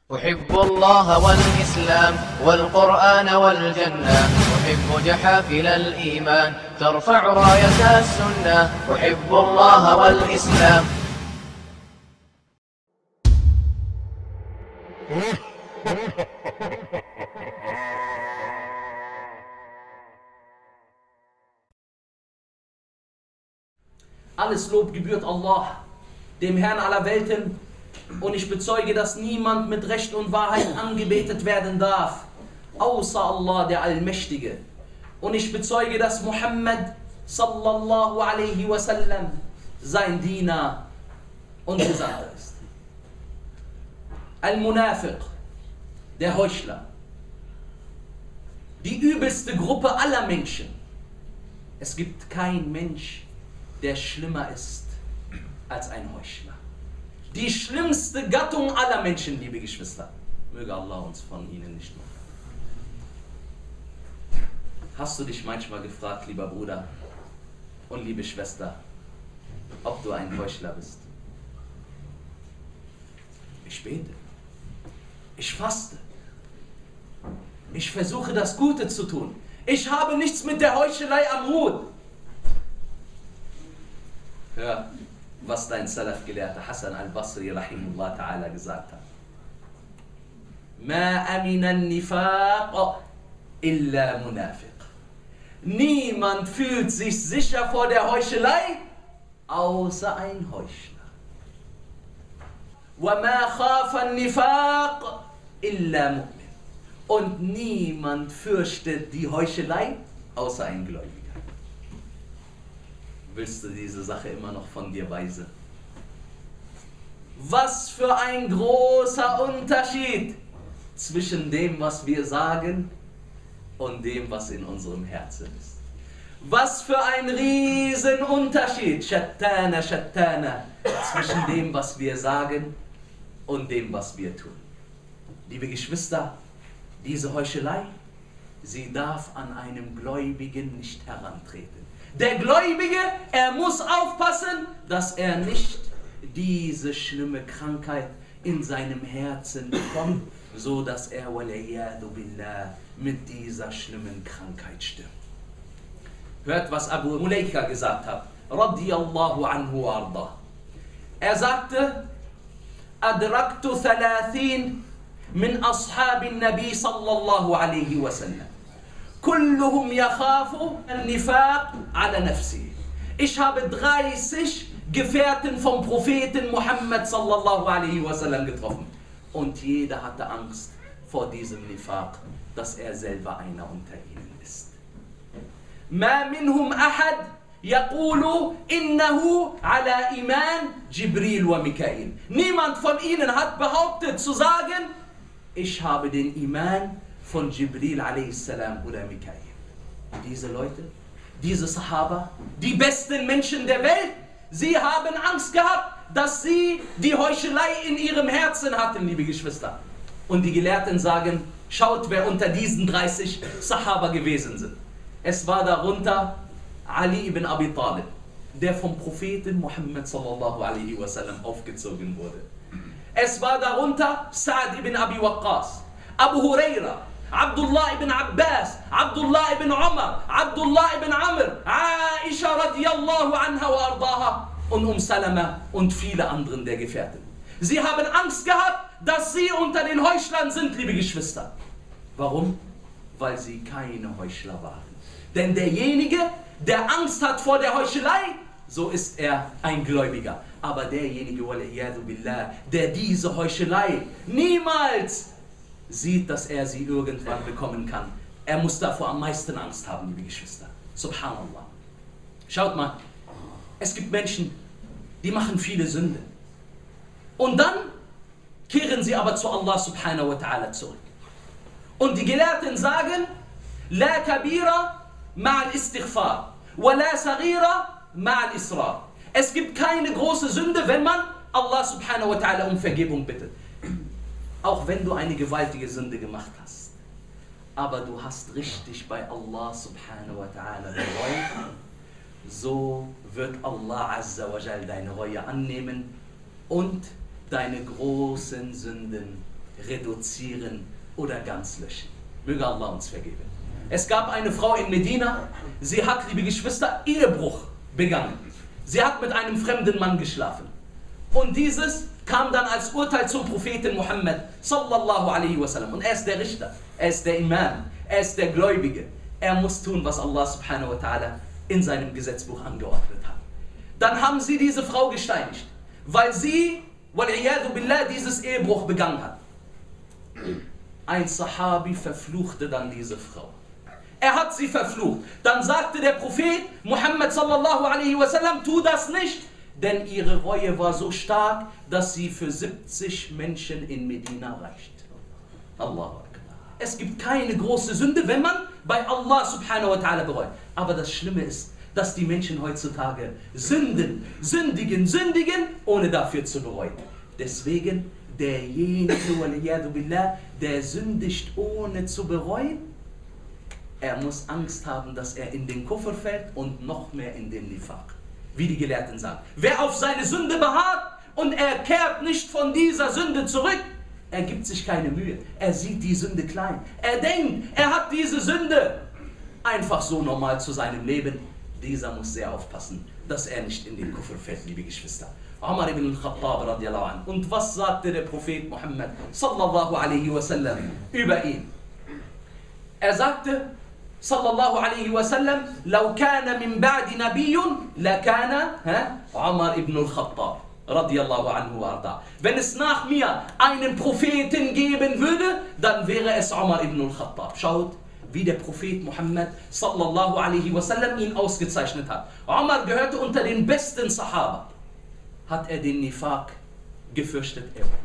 أحب الله والإسلام والقرآن والجنة، أحب جحافل الإيمان ترفع راية السنة. أحب الله والإسلام. Alles Lob gebührt Allah, dem Herrn aller Welten, und ich bezeuge, dass niemand mit Recht und Wahrheit angebetet werden darf, außer Allah, der Allmächtige. Und ich bezeuge, dass Muhammad sallallahu alaihi wasallam sein Diener und Gesandter ist. Al-Munafiq, der Heuchler, die übelste Gruppe aller Menschen. Es gibt kein Mensch, der schlimmer ist als ein Heuchler. Die schlimmste Gattung aller Menschen, liebe Geschwister. Möge Allah uns von ihnen nicht machen. Hast du dich manchmal gefragt, lieber Bruder und liebe Schwester, ob du ein Heuchler bist? Ich bete. Ich faste. Ich versuche, das Gute zu tun. Ich habe nichts mit der Heuchelei am Hut. Hör, was dein Salaf-Gelehrter Hassan al-Basri rahimullah ta'ala gesagt hat. Ma amina nifaq illa munafiq. Niemand fühlt sich sicher vor der Heuchelei, außer ein Heuchler. Wa ma khafa nifaq illa mu'min. Und niemand fürchtet die Heuchelei, außer ein Gläubiger. Willst du diese Sache immer noch von dir weisen? Was für ein großer Unterschied zwischen dem, was wir sagen, und dem, was in unserem Herzen ist. Was für ein Riesenunterschied, Shattana, Shattana, zwischen dem, was wir sagen, und dem, was wir tun. Liebe Geschwister, diese Heuchelei, sie darf an einem Gläubigen nicht herantreten. Der Gläubige, er muss aufpassen, dass er nicht diese schlimme Krankheit in seinem Herzen bekommt, so dass er waliyadu billah mit dieser schlimmen Krankheit stirbt. Hört, was Abu Mulaika gesagt hat, radiyallahu anhu arda. Er sagte, adraktu 30 min ashabin Nabi sallallahu alaihi wasallam. Kulluhum yakhafu al-nifaq ala nafsi. Ich habe 30 Gefährten vom Propheten Muhammad sallallahu alaihi wasallam getroffen. Und jeder hatte Angst vor diesem Nifaq, dass er selber einer unter ihnen ist. Ma minhum ahad yaqulu innahu ala iman Jibril wa Mikail. Niemand von ihnen hat behauptet zu sagen, ich habe den Iman von Jibril a.s. oder Mikael. Diese Leute, diese Sahaba, die besten Menschen der Welt, sie haben Angst gehabt, dass sie die Heuchelei in ihrem Herzen hatten, liebe Geschwister. Und die Gelehrten sagen, schaut, wer unter diesen 30 Sahaba gewesen sind. Es war darunter Ali ibn Abi Talib, der vom Propheten Muhammad sallallahu alaihi wasallam aufgezogen wurde. Es war darunter Sa'd ibn Abi Waqqas, Abu Huraira, Abdullah ibn Abbas, Abdullah ibn Umar, Abdullah ibn Amr, Aisha radiyallahu anha wa ardaha und Salama und viele anderen der Gefährten. Sie haben Angst gehabt, dass sie unter den Heuchlern sind, liebe Geschwister. Warum? Weil sie keine Heuchler waren. Denn derjenige, der Angst hat vor der Heuchelei, so ist er ein Gläubiger. Aber derjenige, waliyadu billah, der diese Heuchelei niemals sieht, dass er sie irgendwann bekommen kann, er muss davor am meisten Angst haben, liebe Geschwister. Subhanallah. Schaut mal, es gibt Menschen, die machen viele Sünden. Und dann kehren sie aber zu Allah subhanahu wa ta'ala zurück. Und die Gelehrten sagen, La kabira ma'al istighfar, wa la saghira ma'al israr. Es gibt keine große Sünde, wenn man Allah subhanahu wa ta'ala um Vergebung bittet. Auch wenn du eine gewaltige Sünde gemacht hast. Aber du hast richtig bei Allah subhanahu wa ta'ala bereut, so wird Allah azza wa jal deine Reue annehmen und deine großen Sünden reduzieren oder ganz löschen. Möge Allah uns vergeben. Es gab eine Frau in Medina, sie hat, liebe Geschwister, Ehebruch begangen. Sie hat mit einem fremden Mann geschlafen. Und dieses kam dann als Urteil zum Propheten Muhammad sallallahu alaihi wasallam. Und er ist der Richter, er ist der Imam, er ist der Gläubige. Er muss tun, was Allah subhanahu wa ta'ala in seinem Gesetzbuch angeordnet hat. Dann haben sie diese Frau gesteinigt, weil sie, wal'iyadu billah, dieses Ehebruch begangen hat. Ein Sahabi verfluchte dann diese Frau. Er hat sie verflucht. Dann sagte der Prophet Muhammad sallallahu alaihi wasallam, tu das nicht, denn ihre Reue war so stark, dass sie für 70 Menschen in Medina reicht. Allahu Akbar. Es gibt keine große Sünde, wenn man bei Allah subhanahu wa ta'ala bereut. Aber das Schlimme ist, dass die Menschen heutzutage sündigen, ohne dafür zu bereuen. Deswegen, derjenige, waliyadu billah, der sündigt ohne zu bereuen, er muss Angst haben, dass er in den Kufr fällt und noch mehr in den Nifaq. Wie die Gelehrten sagen. Wer auf seine Sünde beharrt und er kehrt nicht von dieser Sünde zurück, er gibt sich keine Mühe. Er sieht die Sünde klein. Er denkt, er hat diese Sünde einfach so normal zu seinem Leben. Dieser muss sehr aufpassen, dass er nicht in den Kufr fällt, liebe Geschwister. Umar ibn al-Khattab radiallahu anhu. Und was sagte der Prophet Muhammad sallallahu alaihi wasallam über ihn? Er sagte, sallallahu alaihi wasallam, law kana min ba'di nabiyyun, la kana Umar ibn al-Khattab radiallahu anhu warda. Wenn es nach mir einen Propheten geben würde, dann wäre es Umar ibn al-Khattab. Schaut, wie der Prophet Muhammad sallallahu alaihi wasallam ihn ausgezeichnet hat. Umar gehörte unter den besten Sahaba. Hat er den Nifaq gefürchtet?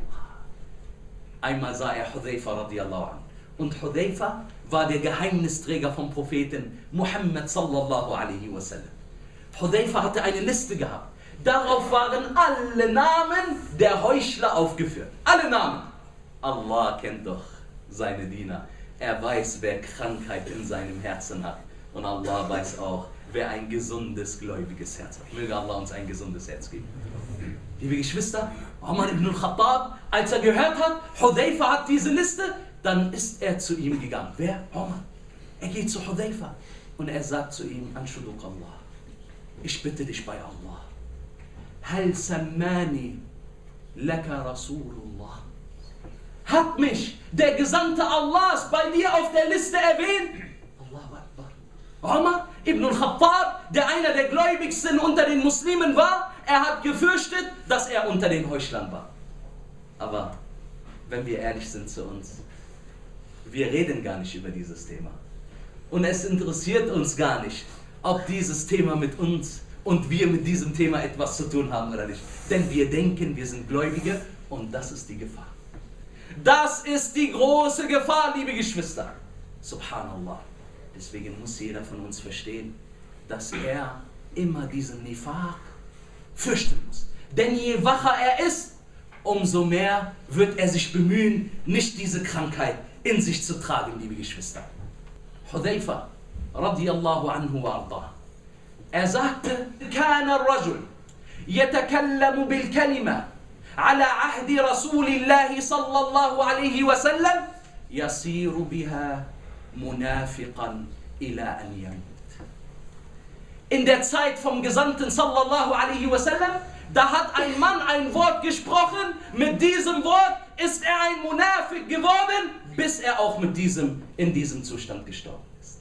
Einmal sah er Hudhayfa radiallahu anhu. Und Hudhayfa war der Geheimnisträger vom Propheten Muhammad sallallahu alaihi wasallam. Hudhayfa hatte eine Liste gehabt. Darauf waren alle Namen der Heuchler aufgeführt. Alle Namen. Allah kennt doch seine Diener. Er weiß, wer Krankheit in seinem Herzen hat. Und Allah weiß auch, wer ein gesundes, gläubiges Herz hat. Möge Allah uns ein gesundes Herz geben. Liebe Geschwister, Umar ibn al-Khattab, als er gehört hat, Hudhayfa hat diese Liste, dann ist er zu ihm gegangen. Wer? Umar. Er geht zu Hudhayfa und er sagt zu ihm, Anshuduk Allah, ich bitte dich bei Allah, Hal sammani laka Rasulullah. Hat mich der Gesandte Allahs bei dir auf der Liste erwähnt? Allahu Akbar. Umar ibn al-Khattab, der einer der gläubigsten unter den Muslimen war, er hat gefürchtet, dass er unter den Heuchlern war. Aber wenn wir ehrlich sind zu uns, wir reden gar nicht über dieses Thema. Und es interessiert uns gar nicht, ob dieses Thema mit uns und wir mit diesem Thema etwas zu tun haben oder nicht. Denn wir denken, wir sind Gläubige und das ist die Gefahr. Das ist die große Gefahr, liebe Geschwister. Subhanallah. Deswegen muss jeder von uns verstehen, dass er immer diesen Nifaq fürchten muss. Denn je wacher er ist, umso mehr wird er sich bemühen, nicht diese Krankheit in sich zu tragen, liebe Geschwister. Hudhayfa radiyallahu anhu wa arda. Er sagte, kana ar-rajul yatakallamu bil kalima ala ahdi Rasulillahi sallallahu alayhi wa sallam yasiru biha munafiqan ila an yamut. In der Zeit vom Gesandten sallallahu alaihi wasallam, da hat ein Mann ein Wort gesprochen, mit diesem Wort ist er ein Munafiq geworden, bis er auch in diesem Zustand gestorben ist.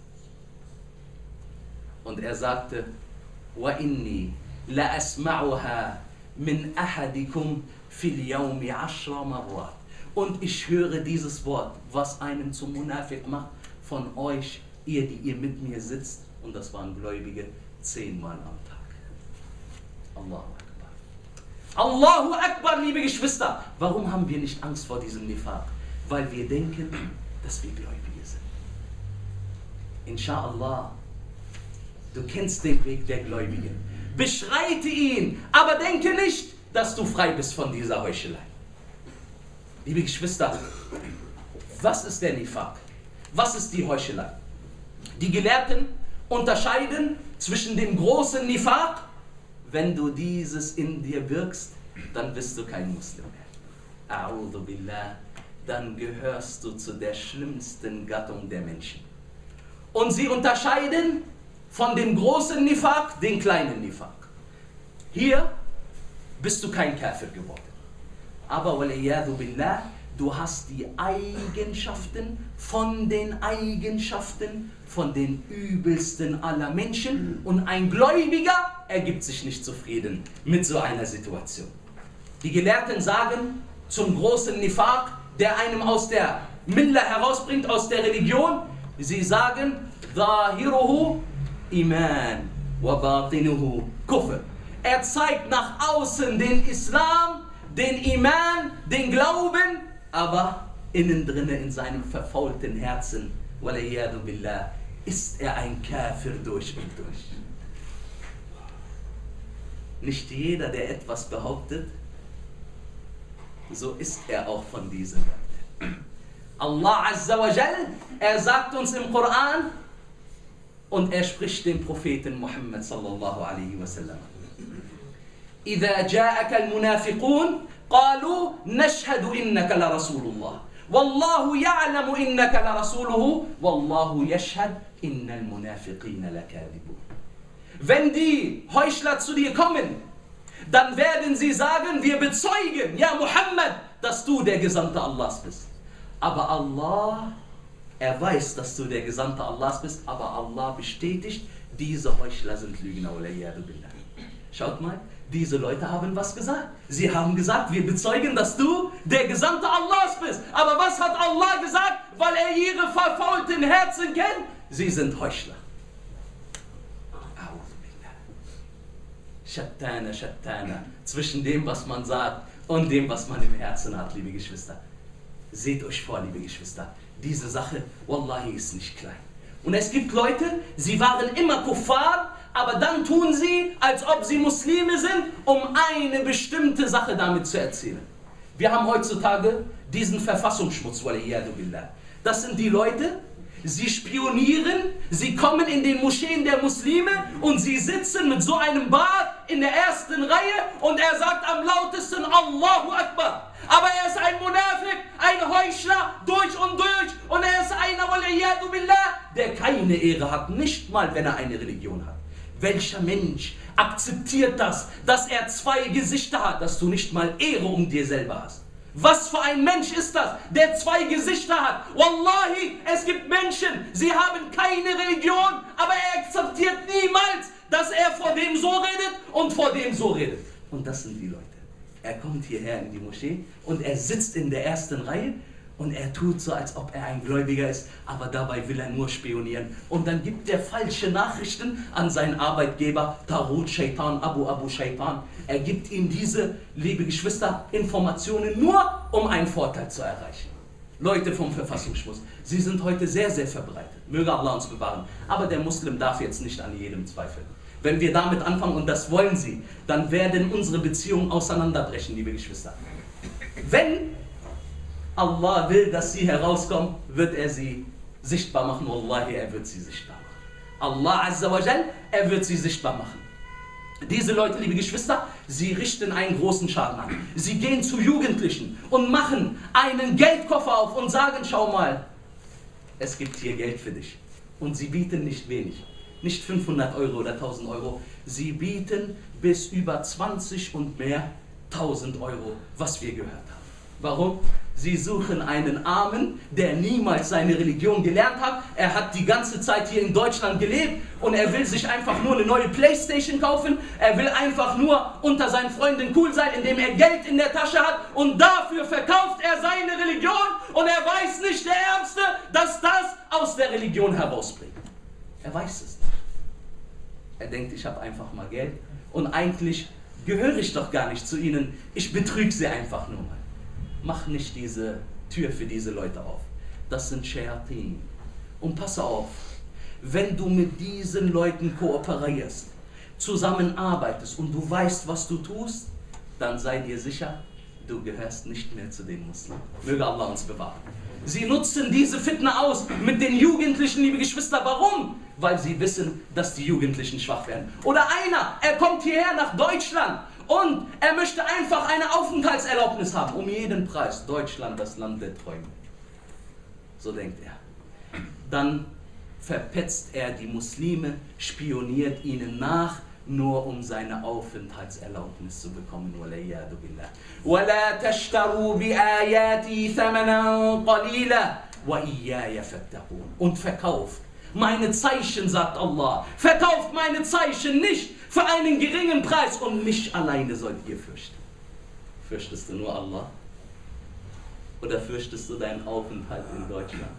Und er sagte, wa inni la asma'uha min ahadikum fil yawmi 10 marrat. Und ich höre dieses Wort, was einen zum Munafiq macht, von euch, ihr, die ihr mit mir sitzt, und das waren Gläubige, 10-mal am Tag. Allahu Akbar. Allahu Akbar, liebe Geschwister. Warum haben wir nicht Angst vor diesem Nifaq? Weil wir denken, dass wir Gläubige sind. Insha'Allah, du kennst den Weg der Gläubigen. Beschreite ihn, aber denke nicht, dass du frei bist von dieser Heuchelei. Liebe Geschwister, was ist der Nifaq? Was ist die Heuchelei? Die Gelehrten unterscheiden zwischen dem großen Nifaq. Wenn du dieses in dir wirkst, dann bist du kein Muslim mehr. A'udhu billah dann gehörst du zu der schlimmsten Gattung der Menschen. Und sie unterscheiden von dem großen Nifaq den kleinen Nifaq. Hier bist du kein Kafir geworden. Aber waliyadu billah, du hast die Eigenschaften von den übelsten aller Menschen, und ein Gläubiger ergibt sich nicht zufrieden mit so einer Situation. Die Gelehrten sagen zum großen Nifaq, der einem aus der Millah herausbringt, aus der Religion, sie sagen, Zahiruhu Iman wa batinuhu Kufr. Er zeigt nach außen den Islam, den Iman, den Glauben, aber innen drinne in seinem verfaulten Herzen, waliyadu billah, ist er ein Kafir durch und durch. Nicht jeder, der etwas behauptet, so ist er auch von diesen Leuten. Allah Azza wa Jal, er sagt uns im Koran, und er spricht den Propheten Muhammad sallallahu alaihi wasallam. إذا جاءك المنافقون قالوا نشهد إنك لرسول الله والله يعلم إنك لرسوله والله يشهد إن المنافقين لكاذبون. Wenn die Heuchler zu dir kommen, dann werden sie sagen, wir bezeugen, ja Muhammad, dass du der Gesandte Allahs bist. Aber Allah, er weiß, dass du der Gesandte Allahs bist, aber Allah bestätigt, diese Heuchler sind Lügner. Schaut mal, diese Leute haben was gesagt. Sie haben gesagt, wir bezeugen, dass du der Gesandte Allahs bist. Aber was hat Allah gesagt? Weil er ihre verfaulten Herzen kennt. Sie sind Heuchler. Shattana, Shattana. Zwischen dem, was man sagt und dem, was man im Herzen hat, liebe Geschwister. Seht euch vor, liebe Geschwister. Diese Sache, Wallahi, ist nicht klein. Und es gibt Leute, sie waren immer Kuffar, aber dann tun sie, als ob sie Muslime sind, um eine bestimmte Sache damit zu erzählen. Wir haben heutzutage diesen Verfassungsschmutz, waliyadu billah. Das sind die Leute, sie spionieren, sie kommen in den Moscheen der Muslime und sie sitzen mit so einem Bart in der ersten Reihe und er sagt am lautesten Allahu Akbar. Aber er ist ein Munafik, ein Heuchler, durch und durch, und er ist einer, waliyadu billah, der keine Ehre hat, nicht mal wenn er eine Religion hat. Welcher Mensch akzeptiert das, dass er zwei Gesichter hat, dass du nicht mal Ehre um dir selber hast? Was für ein Mensch ist das, der zwei Gesichter hat? Wallahi, es gibt Menschen, sie haben keine Religion, aber er akzeptiert niemals, dass er vor dem so redet und vor dem so redet. Und das sind die Leute. Er kommt hierher in die Moschee und er sitzt in der ersten Reihe und er tut so, als ob er ein Gläubiger ist, aber dabei will er nur spionieren. Und dann gibt er falsche Nachrichten an seinen Arbeitgeber, Tarut Shaitan, Abu Shaitan. Er gibt ihm diese, liebe Geschwister, Informationen nur, um einen Vorteil zu erreichen. Leute vom Verfassungsschutz, sie sind heute sehr, sehr verbreitet. Möge Allah uns bewahren. Aber der Muslim darf jetzt nicht an jedem zweifeln. Wenn wir damit anfangen, und das wollen sie, dann werden unsere Beziehungen auseinanderbrechen, liebe Geschwister. Wenn Allah will, dass sie herauskommen, wird er sie sichtbar machen. Wallahi, er wird sie sichtbar machen. Allah Azza wa Jal, er wird sie sichtbar machen. Diese Leute, liebe Geschwister, sie richten einen großen Schaden an. Sie gehen zu Jugendlichen und machen einen Geldkoffer auf und sagen, schau mal, es gibt hier Geld für dich. Und sie bieten nicht wenig. Nicht 500 Euro oder 1000 Euro, sie bieten bis über 20 und mehr 1000 Euro, was wir gehört haben. Warum? Sie suchen einen Armen, der niemals seine Religion gelernt hat. Er hat die ganze Zeit hier in Deutschland gelebt und er will sich einfach nur eine neue Playstation kaufen. Er will einfach nur unter seinen Freunden cool sein, indem er Geld in der Tasche hat, und dafür verkauft er seine Religion, und er weiß nicht, der Ärmste, dass das aus der Religion herausbringt. Er weiß es nicht. Er denkt, ich habe einfach mal Geld und eigentlich gehöre ich doch gar nicht zu ihnen. Ich betrüge sie einfach nur mal. Mach nicht diese Tür für diese Leute auf. Das sind Shayatin. Und pass auf, wenn du mit diesen Leuten kooperierst, zusammenarbeitest und du weißt, was du tust, dann sei dir sicher, du gehörst nicht mehr zu den Muslimen. Möge Allah uns bewahren. Sie nutzen diese Fitna aus mit den Jugendlichen, liebe Geschwister. Warum? Weil sie wissen, dass die Jugendlichen schwach werden. Oder einer, er kommt hierher nach Deutschland Und er möchte einfach eine Aufenthaltserlaubnis haben, um jeden Preis. Deutschland, das Land der Träume. So denkt er. Dann verpetzt er die Muslime, spioniert ihnen nach, nur um seine Aufenthaltserlaubnis zu bekommen. وَلَا تَشْتَرُوا بِآيَاتِي ثَمَنًا قَلِيلًا وَإِيَّايَ فَاتَّقُونَ. Und verkauft meine Zeichen, sagt Allah. Verkauft meine Zeichen nicht für einen geringen Preis und mich alleine sollt ihr fürchten. Fürchtest du nur Allah? Oder fürchtest du deinen Aufenthalt in Deutschland?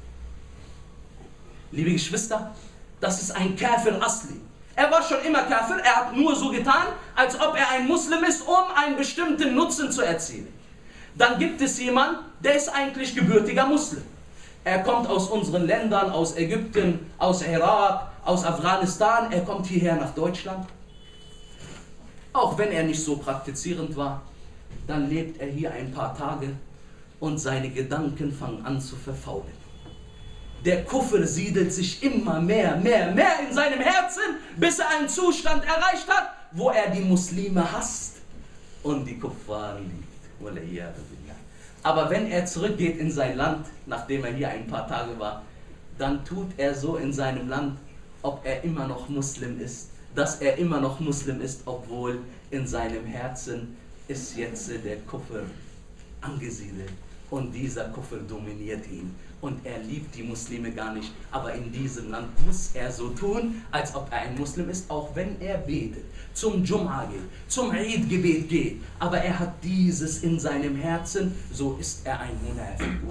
Liebe Geschwister, das ist ein Kafir Asli. Er war schon immer Kafir, er hat nur so getan, als ob er ein Muslim ist, um einen bestimmten Nutzen zu erzielen. Dann gibt es jemanden, der ist eigentlich gebürtiger Muslim. Er kommt aus unseren Ländern, aus Ägypten, aus Irak, aus Afghanistan, er kommt hierher nach Deutschland. Auch wenn er nicht so praktizierend war, dann lebt er hier ein paar Tage und seine Gedanken fangen an zu verfaulen. Der Kufr siedelt sich immer mehr in seinem Herzen, bis er einen Zustand erreicht hat, wo er die Muslime hasst und die Kuffar liebt. Aber wenn er zurückgeht in sein Land, nachdem er hier ein paar Tage war, dann tut er so in seinem Land, ob er immer noch Muslim ist, dass er immer noch Muslim ist, obwohl in seinem Herzen ist jetzt der Kufr angesiedelt und dieser Kufr dominiert ihn. Und er liebt die Muslime gar nicht, aber in diesem Land muss er so tun, als ob er ein Muslim ist, auch wenn er betet, zum Jum'a geht, zum Eid-Gebet geht, aber er hat dieses in seinem Herzen, so ist er ein Munafiq.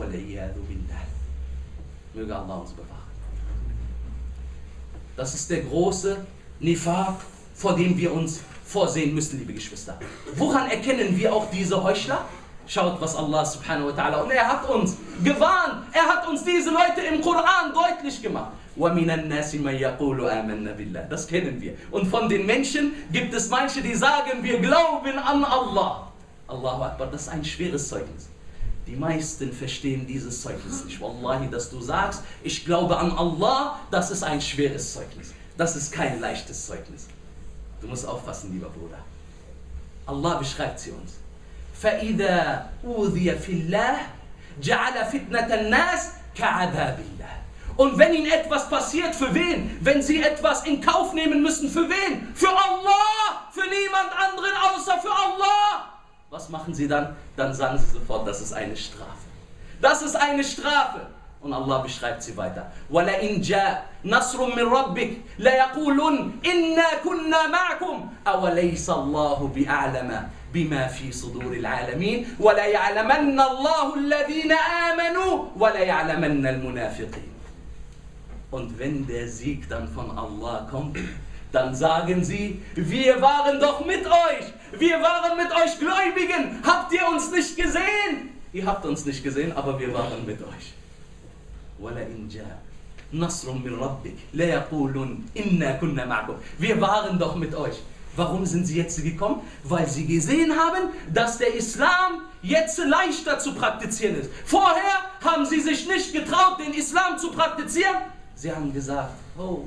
Möge Allah uns bewahren. Das ist der große Nifaq, vor dem wir uns vorsehen müssen, liebe Geschwister. Woran erkennen wir auch diese Heuchler? Schaut, was Allah subhanahu wa ta'ala, und er hat uns gewarnt, er hat uns diese Leute im Koran deutlich gemacht. Das kennen wir. Und von den Menschen gibt es manche, die sagen, wir glauben an Allah. Allahu Akbar, das ist ein schweres Zeugnis. Die meisten verstehen dieses Zeugnis nicht. Wallahi, dass du sagst, ich glaube an Allah, das ist ein schweres Zeugnis. Das ist kein leichtes Zeugnis. Du musst aufpassen, lieber Bruder. Allah beschreibt sie uns. فَإِذَا أُوذِيَ فِي اللَّهِ جَعَلَ فِتْنَةَ النَّاسِ كَعَذَابِ اللَّهِ. Und wenn ihnen etwas passiert, für wen? Wenn sie etwas in Kauf nehmen müssen, für wen? Für Allah! Für niemand anderen außer für Allah! Was machen sie dann? Dann sagen sie sofort, das ist eine Strafe. Das ist eine Strafe. Und Allah beschreibt sie weiter. وَلَئِنْ جَاءَ نَصْرٌ مِّن رَبِّكَ لَيَقُولُنَّ إِنَّا كُنَّا مَعَكُمْ أَوَلَيْسَ اللَّهُ بِأَعْلَمَ بِمَا فِي صُدُورِ الْعَالَمِينَ وَلَيَعْلَمَنَّ اللَّهُ الَّذِينَ آمَنُوا وَلَيَعْلَمَنَّ الْمُنَافِقِينَ. Und wenn der Sieg dann von Allah kommt, dann sagen sie, wir waren doch mit euch, wir waren mit euch Gläubigen, habt ihr uns nicht gesehen? Ihr habt uns nicht gesehen, aber wir waren mit euch. وَلَئِنْ جَاءَ نَصْرٌ مِّن رَبِّكَ لَيَقُولُنَّ إِنَّا كُنَّا مَعَكُمْ. Wir waren doch mit euch. Warum sind sie jetzt gekommen? Weil sie gesehen haben, dass der Islam jetzt leichter zu praktizieren ist. Vorher haben sie sich nicht getraut, den Islam zu praktizieren. Sie haben gesagt, oh,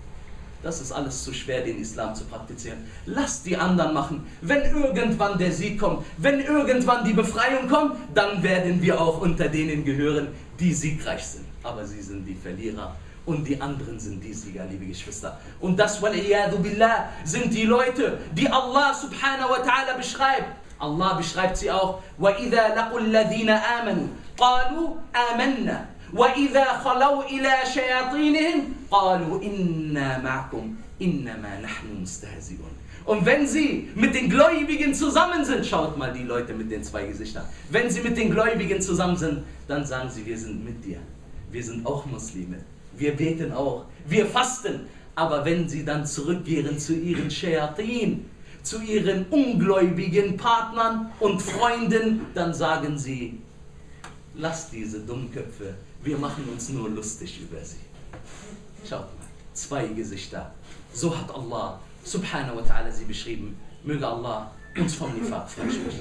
das ist alles zu schwer, den Islam zu praktizieren. Lasst die anderen machen. Wenn irgendwann der Sieg kommt, wenn irgendwann die Befreiung kommt, dann werden wir auch unter denen gehören, die siegreich sind. Aber sie sind die Verlierer und die anderen sind die Sieger, liebe Geschwister. Und das, wal-iyadu billah, sind die Leute, die Allah subhanahu wa ta'ala beschreibt. Allah beschreibt sie auch. وَإِذَا لَقُوا الَّذِينَ آمَنُوا قَالُوا آمَنَّا وَإِذَا خَلَوْا إِلَى شَيَاطِينِهِمْ قَالُوا إِنَّا مَعَكُمْ إِنَّمَا نَحْنُ مُسْتَهْزِئُونَ. Und wenn sie mit den Gläubigen zusammen sind, schaut mal die Leute mit den zwei Gesichtern, wenn sie mit den Gläubigen zusammen sind, dann sagen sie, wir sind mit dir. Wir sind auch Muslime. Wir beten auch. Wir fasten. Aber wenn sie dann zurückkehren zu ihren Shayatin, zu ihren ungläubigen Partnern und Freunden, dann sagen sie, lasst diese Dummköpfe, wir machen uns nur lustig über sie. Schaut mal, zwei Gesichter. So hat Allah subhanahu wa ta'ala sie beschrieben. Möge Allah uns vom Nifaq freisprechen.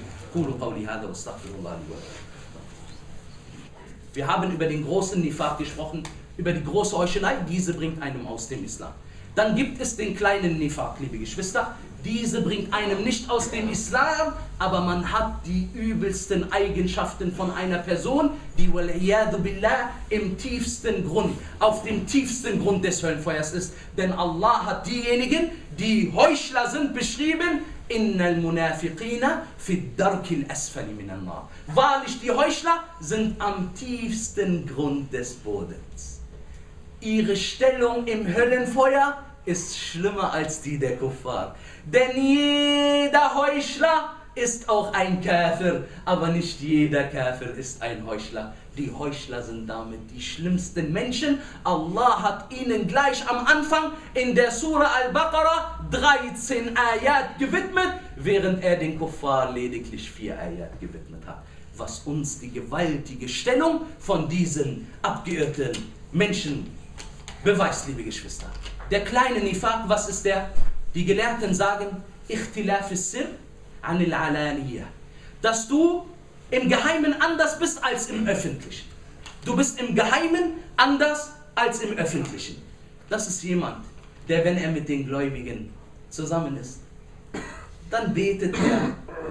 Wir haben über den großen Nifaq gesprochen, über die große Heuchelei, diese bringt einem aus dem Islam. Dann gibt es den kleinen Nifaq, liebe Geschwister, Diese bringt einem nicht aus dem Islam, aber man hat die übelsten Eigenschaften von einer Person, die wal'iyadu billah im tiefsten Grund, auf dem tiefsten Grund des Höllenfeuers ist. Denn Allah hat diejenigen, die Heuchler sind, beschrieben, innal munafiqina fi darkil asfali minan nar. Wahrlich, die Heuchler sind am tiefsten Grund des Bodens. Ihre Stellung im Höllenfeuer ist schlimmer als die der Kuffar. Denn jeder Heuchler ist auch ein Kafir, aber nicht jeder Kafir ist ein Heuchler. Die Heuchler sind damit die schlimmsten Menschen. Allah hat ihnen gleich am Anfang in der Surah Al-Baqarah 13 Ayat gewidmet, während er den Kuffar lediglich 4 Ayat gewidmet hat. Was uns die gewaltige Stellung von diesen abgeirrten Menschen beweist, liebe Geschwister. Der kleine Nifaq, was ist der? Die Gelehrten sagen, Ikhtilaf as-Sirr anil Alaniyah. Dass du im Geheimen anders bist als im Öffentlichen. Du bist im Geheimen anders als im Öffentlichen. Das ist jemand, der, wenn er mit den Gläubigen zusammen ist, dann betet er.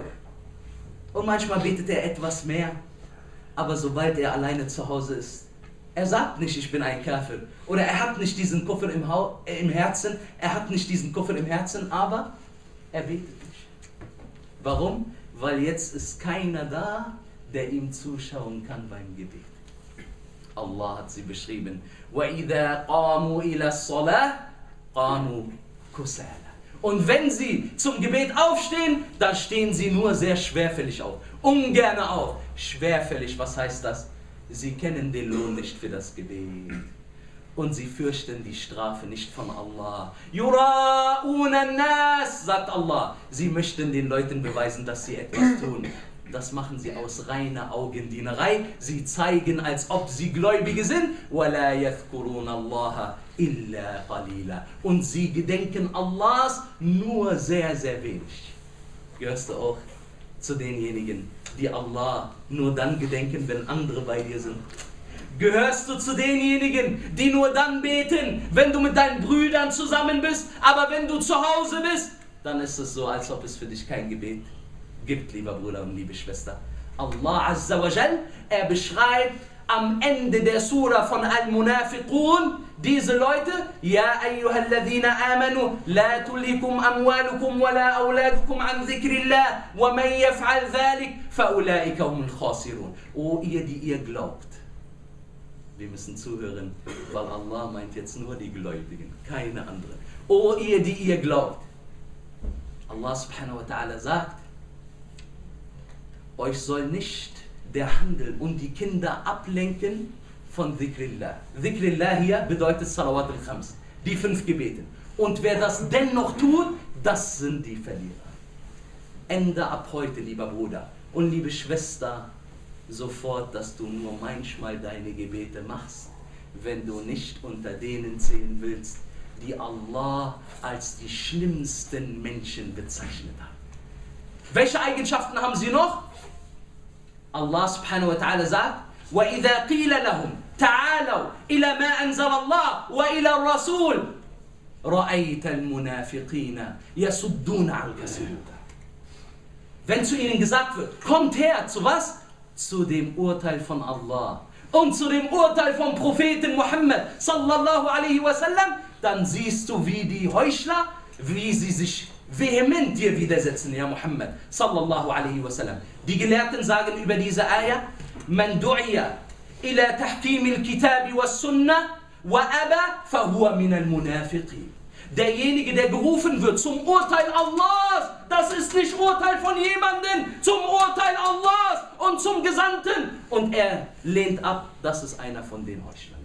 Und manchmal betet er etwas mehr. Aber sobald er alleine zu Hause ist, er sagt nicht, ich bin ein Kafir. Oder er hat nicht diesen Kufr im Herzen. Er hat nicht diesen Kufr im Herzen, aber er betet nicht. Warum? Weil jetzt ist keiner da, der ihm zuschauen kann beim Gebet. Allah hat sie beschrieben. وَإِذَا قَامُوا إِلَى الصَّلَاةِ قَامُوا كُسَالَى. Und wenn sie zum Gebet aufstehen, dann stehen sie nur sehr schwerfällig auf. Ungern auf. Schwerfällig, was heißt das? Sie kennen den Lohn nicht für das Gebet. Und sie fürchten die Strafe nicht von Allah. Yura'una an-nas, sagt Allah. Sie möchten den Leuten beweisen, dass sie etwas tun. Das machen sie aus reiner Augendienerei. Sie zeigen, als ob sie Gläubige sind. وَلَا يَذْكُرُونَ اللَّهَ إِلَّا قَلِيلًا. Und sie gedenken Allahs nur sehr, sehr wenig. Gehörst du auch zu denjenigen, die Allah nur dann gedenken, wenn andere bei dir sind? Gehörst du zu denjenigen, die nur dann beten, wenn du mit deinen Brüdern zusammen bist, aber wenn du zu Hause bist, dann ist es so, als ob es für dich kein Gebet gibt, lieber Bruder und liebe Schwester. Allah Azza wa Jal, er beschreibt am Ende der Surah von Al-Munafiqun diese Leute, Ja ayyuhalladhina amanu, la tulhikum amwalukum wa la awladukum an dhikrillah, wa man yaf'al dhalik, fa ulaika humul khasirun. O ihr, die ihr glaubt. Wir müssen zuhören, weil Allah meint jetzt nur die Gläubigen, keine anderen. O ihr, die ihr glaubt. Allah subhanahu wa ta'ala sagt, euch soll nicht der Handel und die Kinder ablenken von Dhikrillah. Dhikrillah hier bedeutet Salawat al-Khams, die 5 Gebete. Und wer das dennoch tut, das sind die Verlierer. Ende ab heute, lieber Bruder und liebe Schwester, sofort, dass du nur manchmal deine Gebete machst, wenn du nicht unter denen zählen willst, die Allah als die schlimmsten Menschen bezeichnet hat. Welche Eigenschaften haben sie noch? Allah subhanahu wa ta'ala sagt, وَإِذَا قِيلَ لَهُمْ تَعَالَوْا إِلَى مَا أَنزَلَ اللَّهُ وَإِلَى الرَّسُولِ رَأَيْتَ الْمُنَافِقِينَ يَصُدُّونَ عَنْكَ صُدُودًا. Wenn zu ihnen gesagt wird, kommt her, zu was? Zu dem Urteil von Allah und zu dem Urteil vom Propheten Muhammad sallallahu alaihi wasallam, dann siehst du, wie die Heuchler, wie sie sich vehement dir widersetzen, ja Muhammad sallallahu alaihi wasallam. Die Gelehrten sagen über diese Ayah, Man du'iya ila tahkim al-kitab was-sunnah wa aba fahuwa min al-munafiqin. Derjenige, der gerufen wird zum Urteil Allahs, das ist nicht Urteil von jemandem, zum Urteil Allahs und zum Gesandten. Und er lehnt ab, das ist einer von den Heuchlern.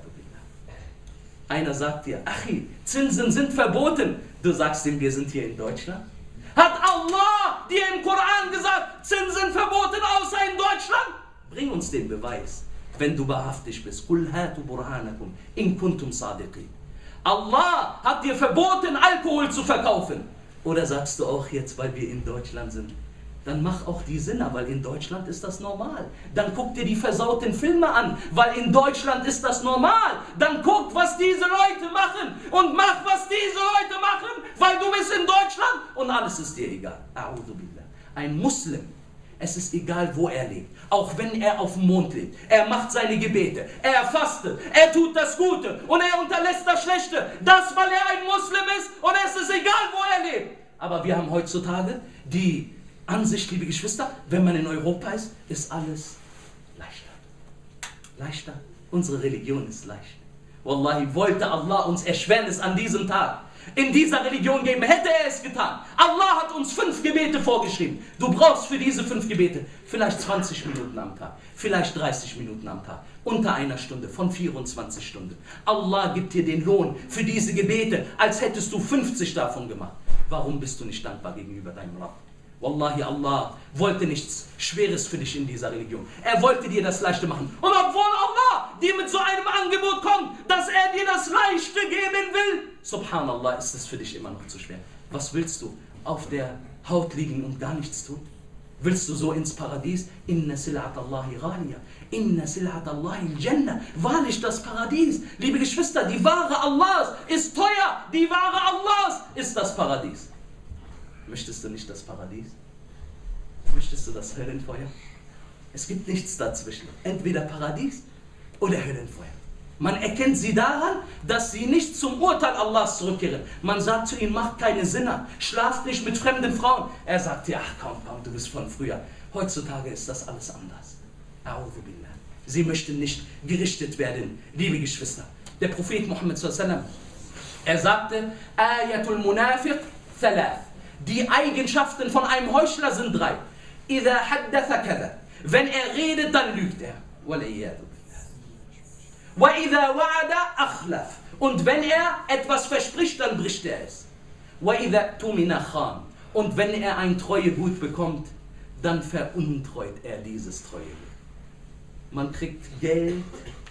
Einer sagt dir, Achi, Zinsen sind verboten. Du sagst ihm, wir sind hier in Deutschland. Hat Allah dir im Koran gesagt, Zinsen verboten außer in Deutschland? Bring uns den Beweis, wenn du wahrhaftig bist. Qul hatu burhanakum in kuntum sadiqin. Allah hat dir verboten, Alkohol zu verkaufen. Oder sagst du auch jetzt, weil wir in Deutschland sind, dann mach auch die Sinner, weil in Deutschland ist das normal. Dann guck dir die versauten Filme an, weil in Deutschland ist das normal. Dann guck, was diese Leute machen und mach, was diese Leute machen, weil du bist in Deutschland und alles ist dir egal. A'udhu billah. Ein Muslim, es ist egal, wo er lebt, auch wenn er auf dem Mond lebt. Er macht seine Gebete, er fastet, er tut das Gute und er unterlässt das Schlechte. Das, weil er ein Muslim ist und es ist egal, wo er lebt. Aber wir haben heutzutage die Ansicht, liebe Geschwister, wenn man in Europa ist alles leichter. Leichter. Unsere Religion ist leicht. Wallahi, wollte Allah uns Erschwernis an diesem Tag in dieser Religion geben, hätte er es getan. Allah hat uns 5 Gebete vorgeschrieben. Du brauchst für diese 5 Gebete vielleicht 20 Minuten am Tag, vielleicht 30 Minuten am Tag, unter einer Stunde von 24 Stunden. Allah gibt dir den Lohn für diese Gebete, als hättest du 50 davon gemacht. Warum bist du nicht dankbar gegenüber deinem Rabb? Wallahi, Allah wollte nichts Schweres für dich in dieser Religion. Er wollte dir das Leichte machen. Und obwohl Allah dir mit so einem Angebot kommt, dass er dir das Leichte geben will, subhanallah, ist es für dich immer noch zu schwer. Was willst du? Auf der Haut liegen und gar nichts tun? Willst du so ins Paradies? Inna sil'at Allahi ghaliya. Inna sil'at Allahi al-Jannah. Wahrlich das Paradies. Liebe Geschwister, die Ware Allahs ist teuer. Die Ware Allahs ist das Paradies. Möchtest du nicht das Paradies? Möchtest du das Höllenfeuer? Es gibt nichts dazwischen. Entweder Paradies oder Höllenfeuer. Man erkennt sie daran, dass sie nicht zum Urteil Allahs zurückkehren. Man sagt zu ihnen, macht keine Sinner, schlaft nicht mit fremden Frauen. Er sagt, ja, komm, du bist von früher. Heutzutage ist das alles anders. A'udhu billah. Sie möchten nicht gerichtet werden, liebe Geschwister. Der Prophet Muhammad sallallahu alaihi wasallam, er sagte, Ayatul Munafiq thalath. Die Eigenschaften von einem Heuchler sind 3. Idha haddatha kadha. Wenn er redet, dann lügt er. Wal'iyadu billah. Wa idha wa'ada akhlaf. Und wenn er etwas verspricht, dann bricht er es. Wa idha tumina khan. Und wenn er ein Treuegut bekommt, dann veruntreut er dieses Treuegut. Man kriegt Geld,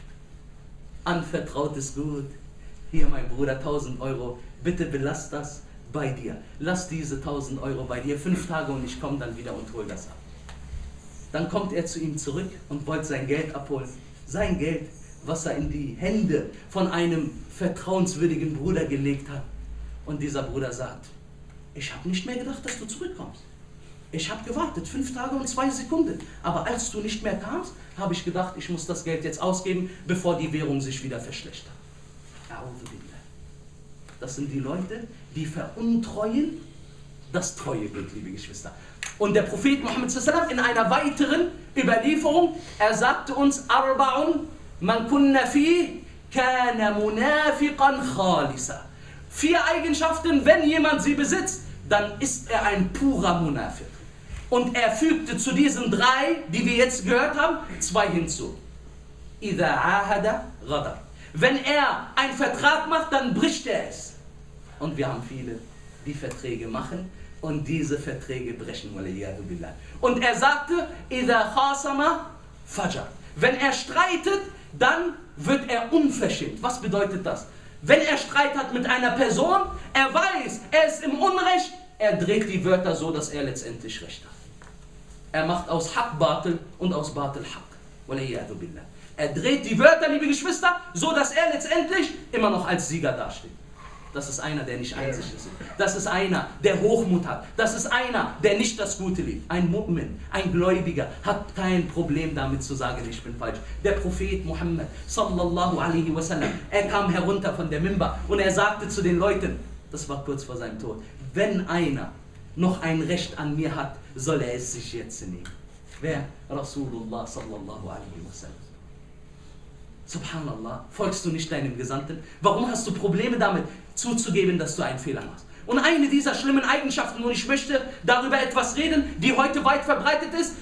anvertrautes Gut. Hier, mein Bruder, 1000 Euro, bitte belass das bei dir. Lass diese 1000 Euro bei dir 5 Tage und ich komme dann wieder und hol das ab. Dann kommt er zu ihm zurück und wollte sein Geld abholen. Sein Geld, was er in die Hände von einem vertrauenswürdigen Bruder gelegt hat. Und dieser Bruder sagt, ich habe nicht mehr gedacht, dass du zurückkommst. Ich habe gewartet, 5 Tage und 2 Sekunden. Aber als du nicht mehr kamst, habe ich gedacht, ich muss das Geld jetzt ausgeben, bevor die Währung sich wieder verschlechtert. Das sind die Leute, die veruntreuen das Treuegut, liebe Geschwister. Und der Prophet Muhammad sallallahu alaihi wasallam in einer weiteren Überlieferung, er sagte uns, Arba'un man kunna fi kana munafiqan khalisa. 4 Eigenschaften, wenn jemand sie besitzt, dann ist er ein purer Munafiq. Und er fügte zu diesen 3, die wir jetzt gehört haben, 2 hinzu. Idha ahada ghadar. Wenn er einen Vertrag macht, dann bricht er es. Und wir haben viele, die Verträge machen und diese Verträge brechen. Und er sagte, Idha khasama fajar. Wenn er streitet, dann wird er unverschämt. Was bedeutet das? Wenn er Streit hat mit einer Person, er weiß, er ist im Unrecht, er dreht die Wörter so, dass er letztendlich Recht hat. Er macht aus Haq Batil und aus Batil Haq. Er dreht die Wörter, liebe Geschwister, so dass er letztendlich immer noch als Sieger dasteht. Das ist einer, der nicht einsichtig ist. Das ist einer, der Hochmut hat. Das ist einer, der nicht das Gute liebt. Ein Mu'min, ein Gläubiger, hat kein Problem damit zu sagen, ich bin falsch. Der Prophet Muhammad sallallahu alaihi wasallam, er kam herunter von der Mimbar und er sagte zu den Leuten, das war kurz vor seinem Tod, wenn einer noch ein Recht an mir hat, soll er es sich jetzt nehmen. Wer? Rasulullah sallallahu alaihi wasallam. Subhanallah, folgst du nicht deinem Gesandten? Warum hast du Probleme damit, zuzugeben, dass du einen Fehler machst? Und eine dieser schlimmen Eigenschaften, und ich möchte darüber etwas reden, die heute weit verbreitet ist,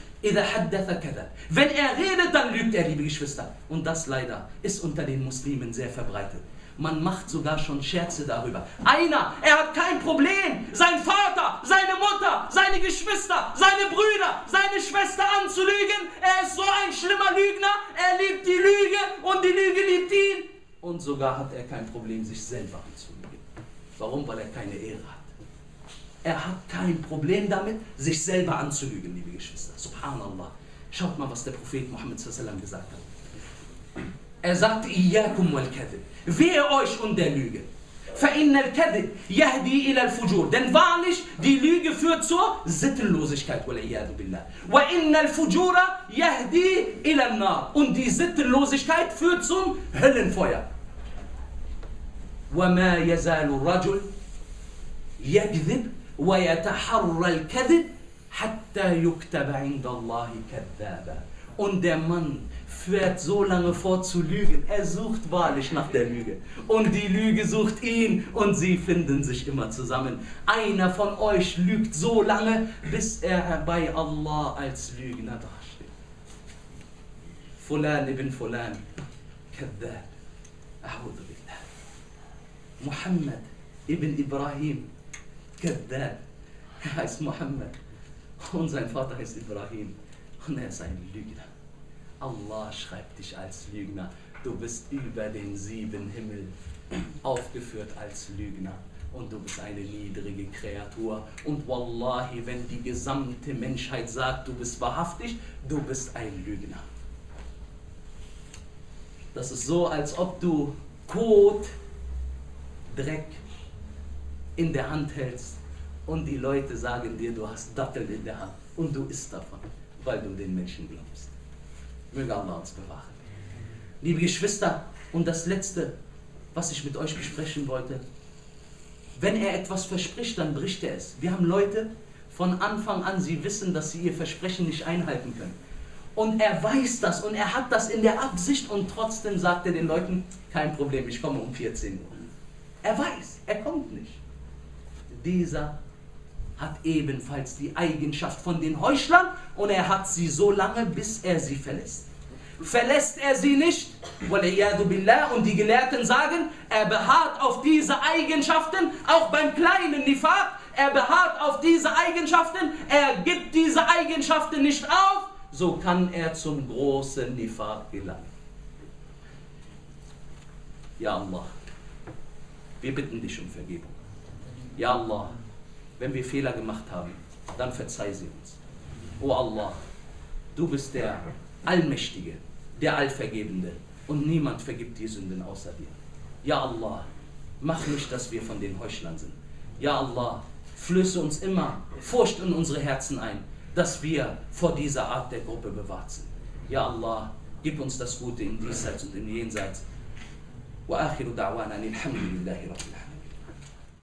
wenn er redet, dann lügt er, liebe Geschwister. Und das leider ist unter den Muslimen sehr verbreitet. Man macht sogar schon Scherze darüber. Einer, er hat kein Problem, sein Vater, seine Mutter, seine Geschwister, seine Brüder, seine Schwester anzulügen. Er ist so ein schlimmer Lügner, er liebt die Lüge und die Lüge liebt ihn. Und sogar hat er kein Problem, sich selber anzulügen. Warum? Weil er keine Ehre hat. Er hat kein Problem damit, sich selber anzulügen, liebe Geschwister. Subhanallah. Schaut mal, was der Prophet Muhammad sallam gesagt hat. Er sagte, Iyyakum wal kadhib. Wehe euch und der Lüge. فَإِنَّ الْكَذِبْ يَهْدِي إِلَى الْفُجُورِ. Denn wahrlich, die Lüge führt zur Sittenlosigkeit. وَالْعِيَاذُ بِاللَّهِ. وَإِنَّ الْفُجُورَ يَهْدِي إِلَى النَّارِ. Und die Sittenlosigkeit führt zum Höllenfeuer. وَمَا يَزَالُ الرَّجُلُ يَكْذِبْ وَيَتَحَرَّ الْكَذِبْ حَتَّى يُكْتَبَ عِنْدَ اللَّهِ كَذَّابًا. Und der Mann fährt so lange fort zu lügen. Er sucht wahrlich nach der Lüge. Und die Lüge sucht ihn und sie finden sich immer zusammen. Einer von euch lügt so lange, bis er bei Allah als Lügner dasteht. Fulan ibn Fulan, Kadhab. A'udhu billah. Muhammad ibn Ibrahim, Kadhab. Er heißt Muhammad und sein Vater heißt Ibrahim und er ist ein Lügner. Allah schreibt dich als Lügner. Du bist über den 7 Himmel aufgeführt als Lügner. Und du bist eine niedrige Kreatur. Und Wallahi, wenn die gesamte Menschheit sagt, du bist wahrhaftig, du bist ein Lügner. Das ist so, als ob du Kot, Dreck in der Hand hältst und die Leute sagen dir, du hast Datteln in der Hand. Und du isst davon, weil du den Menschen glaubst. Möge Allah uns bewahren. Liebe Geschwister, und das Letzte, was ich mit euch besprechen wollte, wenn er etwas verspricht, dann bricht er es. Wir haben Leute, von Anfang an, sie wissen, dass sie ihr Versprechen nicht einhalten können. Und er weiß das und er hat das in der Absicht und trotzdem sagt er den Leuten, kein Problem, ich komme um 14 Uhr. Er weiß, er kommt nicht. Dieser hat ebenfalls die Eigenschaft von den Heuchlern und er hat sie so lange, bis er sie verlässt. Verlässt er sie nicht, وَالْعِيَاذُ بِاللَّهِ, und die Gelehrten sagen, er beharrt auf diese Eigenschaften, auch beim kleinen Nifaq, er beharrt auf diese Eigenschaften, er gibt diese Eigenschaften nicht auf, so kann er zum großen Nifaq gelangen. Ja Allah, wir bitten dich um Vergebung. Ja Allah, wenn wir Fehler gemacht haben, dann verzeih sie uns. O Allah, du bist der Allmächtige, der Allvergebende und niemand vergibt die Sünden außer dir. Ja Allah, mach nicht, dass wir von den Heuchlern sind. Ja Allah, flöße uns immer Furcht in unsere Herzen ein, dass wir vor dieser Art der Gruppe bewahrt sind. Ja Allah, gib uns das Gute im Diesseits und im Jenseits. Wa akhiru da'wana alhamdulillahi rabbil alamin.